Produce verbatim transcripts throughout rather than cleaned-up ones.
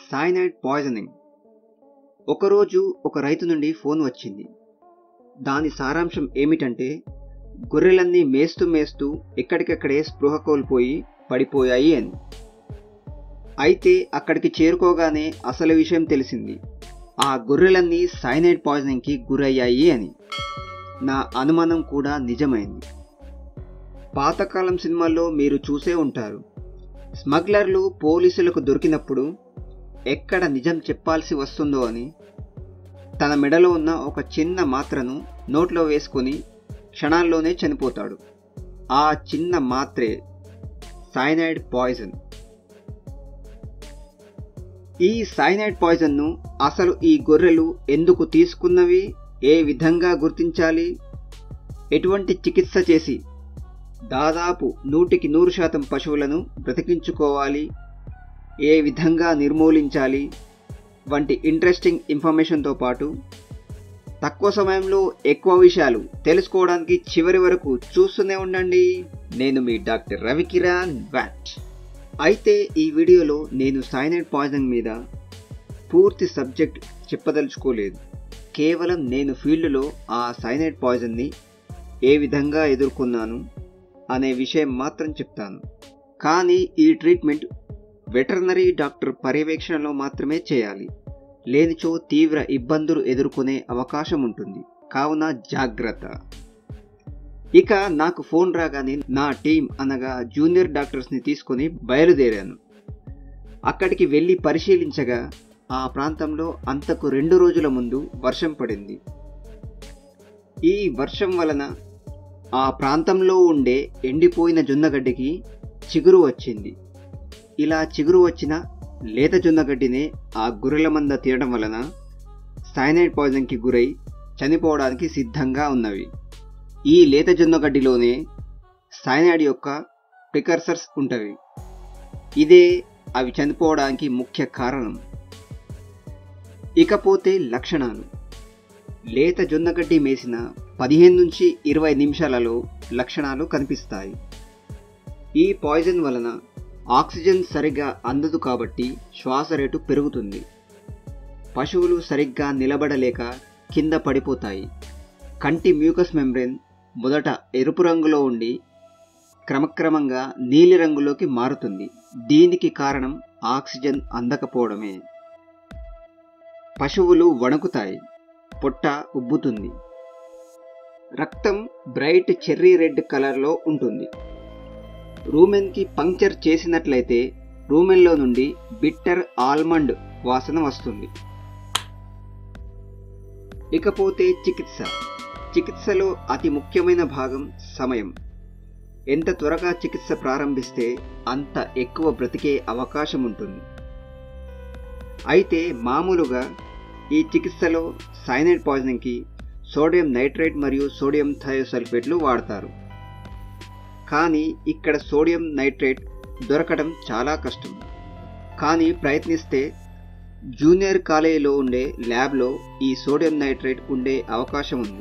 Cyanide poisoning. ఒకరోజు ఒక రైతు నుండి ఫోన్ వచ్చింది. దాని సారాంశం ఏమిటంటే, గొర్రెలన్నీ మేస్తూ మేస్తూ ఎక్కడికక్కడే స్పృహ కోల్పోయి పడిపోయాయి అని. అయితే అక్కడికి చేరుకోగానే అసలు విషయం తెలిసింది. ఆ గొర్రెలన్నీ సైనైడ్ పాయిజనింగ్కి గురయ్యాయి అని. నా అనుమానం కూడా నిజమైంది. పాతకాలం సినిమాల్లో మీరు చూసే ఉంటారు. స్మగ్లర్లు పోలీసులకు దొరికినప్పుడు ఎక్కడ నిజం చెప్పాల్సి వస్తుందో అని తన మెడలో ఉన్న ఒక చిన్న మాత్రను నోట్లో వేసుకొని క్షణాల్లోనే చనిపోతాడు. ఆ చిన్న మాత్రే సైనైడ్ పాయిజన్. ఈ సైనైడ్ పాయిజన్ను అసలు ఈ గొర్రెలు ఎందుకు తీసుకున్నవి, ఏ విధంగా గుర్తించాలి, ఎటువంటి చికిత్స చేసి దాదాపు నూటికి నూరు శాతం పశువులను బ్రతికించుకోవాలి, ఏ విధంగా నిర్మూలించాలి వంటి ఇంట్రెస్టింగ్ ఇన్ఫర్మేషన్తో పాటు తక్కువ సమయంలో ఎక్కువ విషయాలు తెలుసుకోవడానికి చివరి వరకు చూస్తూనే ఉండండి. నేను మీ డాక్టర్ రవికిరణ్ వ్యాట్. అయితే ఈ వీడియోలో నేను సైనైడ్ పాయిజన్ మీద పూర్తి సబ్జెక్ట్ చెప్పదలుచుకోలేదు. కేవలం నేను ఫీల్డ్లో ఆ సైనైడ్ పాయిజన్ని ఏ విధంగా ఎదుర్కొన్నాను అనే విషయం మాత్రం చెప్తాను. కానీ ఈ ట్రీట్మెంట్ వెటర్నరీ డాక్టర్ పర్యవేక్షణలో మాత్రమే చేయాలి. లేనిచో తీవ్ర ఇబ్బందులు ఎదుర్కొనే అవకాశం ఉంటుంది. కావున జాగ్రత్త. ఇక నాకు ఫోన్ రాగానే నా టీం అనగా జూనియర్ డాక్టర్స్ని తీసుకొని బయలుదేరాను. అక్కడికి వెళ్ళి పరిశీలించగా ఆ ప్రాంతంలో అంతకు రెండు రోజుల ముందు వర్షం పడింది. ఈ వర్షం వలన ఆ ప్రాంతంలో ఉండే ఎండిపోయిన జొన్నగడ్డికి చిగురు వచ్చింది. ఇలా చిగురు వచ్చిన లేత జొన్నగడ్డినే ఆ గొర్రెల మంద తినడం వలన సైనైడ్ పాయిజన్కి గురై చనిపోవడానికి సిద్ధంగా ఉన్నవి. ఈ లేత జొన్నగడ్డిలోనే సైనైడ్ యొక్క ప్రికర్సర్స్ ఉంటవి. ఇదే అవి చనిపోవడానికి ముఖ్య కారణం. ఇకపోతే లక్షణాలు. లేత జొన్నగడ్డి మేసిన పదిహేను నుంచి ఇరవై నిమిషాలలో లక్షణాలు కనిపిస్తాయి. ఈ పాయిజన్ వలన ఆక్సిజన్ సరిగ్గా అందదు కాబట్టి శ్వాస రేటు పెరుగుతుంది. పశువులు సరిగ్గా నిలబడలేక కింద పడిపోతాయి. కంటి మ్యూకస్ మెంబ్రేన్ మొదట ఎరుపు రంగులో ఉండి క్రమక్రమంగా నీలిరంగులోకి మారుతుంది. దీనికి కారణం ఆక్సిజన్ అందకపోవడమే. పశువులు వణుకుతాయి. పొట్ట ఉబ్బుతుంది. రక్తం బ్రైట్ చెర్రీ రెడ్ కలర్లో ఉంటుంది. రూమెన్కి పంక్చర్ చేసినట్లయితే రూమెన్లో నుండి బిట్టర్ ఆల్మండ్ వాసన వస్తుంది. ఇకపోతే చికిత్స. చికిత్సలో అతి ముఖ్యమైన భాగం సమయం. ఎంత త్వరగా చికిత్స ప్రారంభిస్తే అంత ఎక్కువ బ్రతికే అవకాశం ఉంటుంది. అయితే మామూలుగా ఈ చికిత్సలో సైనైడ్ పాయిజనింగ్కి సోడియం నైట్రేట్ మరియు సోడియం థయోసల్ఫేట్లు వాడతారు. కానీ ఇక్కడ సోడియం నైట్రేట్ దొరకడం చాలా కష్టం. కానీ ప్రయత్నిస్తే జూనియర్ కాలేజీలో ఉండే ల్యాబ్లో ఈ సోడియం నైట్రేట్ ఉండే అవకాశం ఉంది.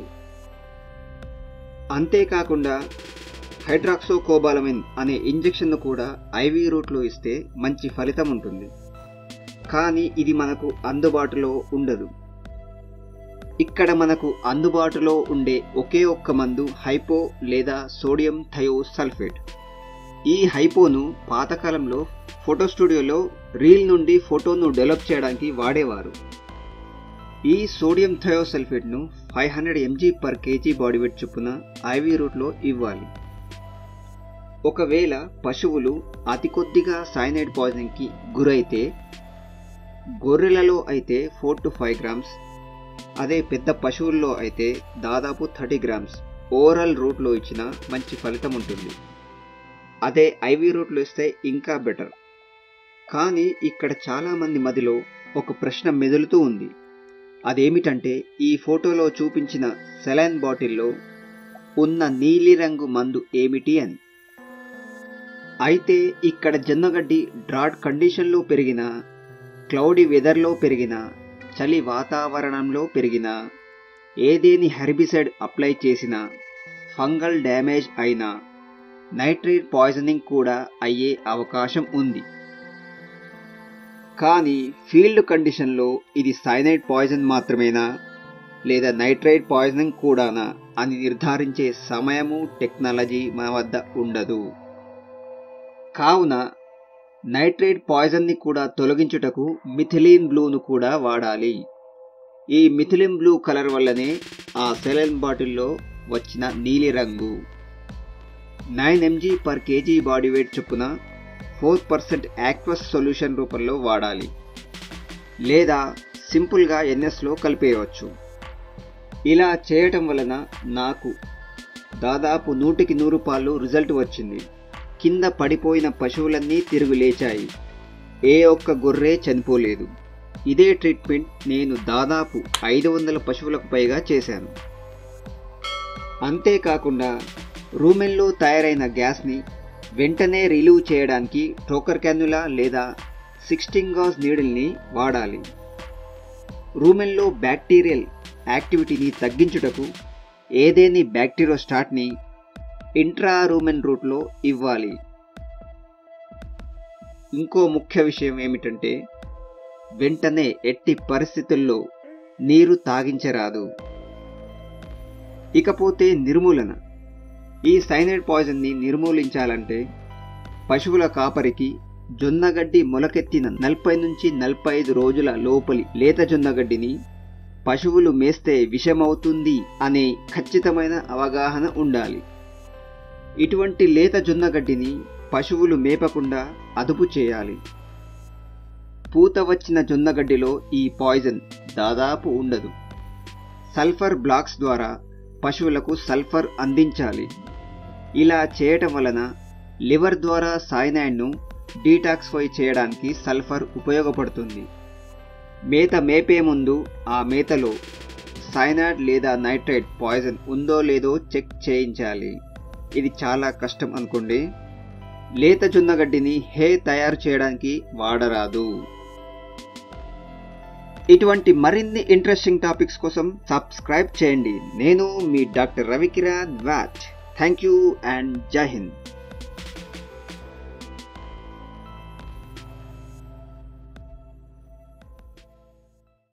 అంతేకాకుండా హైడ్రాక్సోకోబాలమిన్ అనే ఇంజెక్షన్ను కూడా ఐవీ రూట్లో ఇస్తే మంచి ఫలితం ఉంటుంది. కానీ ఇది మనకు అందుబాటులో ఉండదు. ఇక్కడ మనకు అందుబాటులో ఉండే ఒకే ఒక్క మందు హైపో లేదా సోడియం థయోసల్ఫేట్. ఈ హైపోను పాతకాలంలో ఫోటో స్టూడియోలో రీల్ నుండి ఫోటోను డెవలప్ చేయడానికి వాడేవారు. ఈ సోడియం థయోసల్ఫేట్ను five hundred mg per kg body weight చొప్పున ఐవీ రూట్లో ఇవ్వాలి. ఒకవేళ పశువులు అతి కొద్దిగా సైనైడ్ పాయిజన్కి గురైతే గొర్రెలలో అయితే ఫోర్ టు ఫైవ్ గ్రామ్స్, అదే పెద్ద పశువుల్లో అయితే దాదాపు థర్టీ గ్రామ్స్ ఓరల్ రూట్లో ఇచ్చిన మంచి ఫలితం ఉంటుంది. అదే ఐవీ రూట్లో ఇస్తే ఇంకా బెటర్. కానీ ఇక్కడ చాలామంది మదిలో ఒక ప్రశ్న మెదులుతూ ఉంది. అదేమిటంటే, ఈ ఫోటోలో చూపించిన సెలైన్ బాటిల్లో ఉన్న నీలిరంగు మందు ఏమిటి అని. అయితే ఇక్కడ జొన్నగడ్డి డ్రాట్ కండిషన్లో పెరిగిన, క్లౌడీ వెదర్లో పెరిగిన, చలి వాతావరణంలో పెరిగిన, ఏదేని హెర్బిసైడ్ అప్లై చేసినా, ఫంగల్ డ్యామేజ్ అయినా నైట్రేట్ పాయిజనింగ్ కూడా అయ్యే అవకాశం ఉంది. కానీ ఫీల్డ్ కండిషన్లో ఇది సైనైడ్ పాయిజన్ మాత్రమేనా లేదా నైట్రైట్ పాయిజనింగ్ కూడానా అని నిర్ధారించే సమయము టెక్నాలజీ మన వద్ద ఉండదు. కావున నైట్రైట్ పాయిజన్ని కూడా తొలగించుటకు మిథిలీన్ బ్లూను కూడా వాడాలి. ఈ మిథిలిన్ బ్లూ కలర్ వల్లనే ఆ సెలైన్ బాటిల్లో వచ్చిన నీలి రంగు. Nine mg per kg body weight చొప్పున ఫోర్ పర్సెంట్ యాక్వస్ సొల్యూషన్ రూపంలో వాడాలి, లేదా సింపుల్గా ఎన్ఎస్లో కలిపేయవచ్చు. ఇలా చేయటం వలన నాకు దాదాపు నూటికి నూరు పాళ్ళు రిజల్ట్ వచ్చింది. కింద పడిపోయిన పశువులన్నీ తిరిగి లేచాయి. ఏ ఒక్క గొర్రె చనిపోలేదు. ఇదే ట్రీట్మెంట్ నేను దాదాపు ఐదు వందల పశువులకు పైగా చేశాను. అంతేకాకుండా రూమెన్లో తయారైన గ్యాస్ని వెంటనే రిలీవ్ చేయడానికి ట్రోకర్ క్యాన్యులా లేదా సిక్స్టీన్ గాజ్ నీడిల్ని వాడాలి. రూమెన్లో బ్యాక్టీరియల్ యాక్టివిటీని తగ్గించుటకు ఏదేని బ్యాక్టీరియోస్టాట్ని ఇంట్రా రూమెన్ రూట్లో ఇవ్వాలి. ఇంకో ముఖ్య విషయం ఏమిటంటే వెంటనే ఎట్టి పరిస్థితుల్లో నీరు తాగించరాదు. ఇకపోతే నిర్మూలన. ఈ సైనైడ్ పాయిజన్ని నిర్మూలించాలంటే పశువుల కాపరికి జొన్నగడ్డి మొలకెత్తిన నలభై నుంచి నలభై ఐదు రోజుల లోపలి లేత జొన్నగడ్డిని పశువులు మేస్తే విషమవుతుంది అనే ఖచ్చితమైన అవగాహన ఉండాలి. ఇటువంటి లేత జొన్నగడ్డిని పశువులు మేపకుండా అదుపు చేయాలి. పూత వచ్చిన జొన్నగడ్డిలో ఈ పాయిజన్ దాదాపు ఉండదు. సల్ఫర్ బ్లాక్స్ ద్వారా పశువులకు సల్ఫర్ అందించాలి. ఇలా చేయటం వలన లివర్ ద్వారా సైనైడ్ను డీటాక్సిఫై చేయడానికి సల్ఫర్ ఉపయోగపడుతుంది. మేత మేపే ముందు ఆ మేతలో సైనైడ్ లేదా నైట్రైట్ పాయిజన్ ఉందో లేదో చెక్ చేయించాలి. ఇది చాలా కష్టం అనుకోండి. లేత జొన్నగడ్డిని హే తయారు చేయడానికి వాడరాదు. ఇటువంటి మరిన్ని ఇంట్రెస్టింగ్ టాపిక్స్ కోసం సబ్స్క్రైబ్ చేయండి. నేను మీ డాక్టర్ రవికిరణ్ వాట్. థ్యాంక్ యూ అండ్ జై హింద్.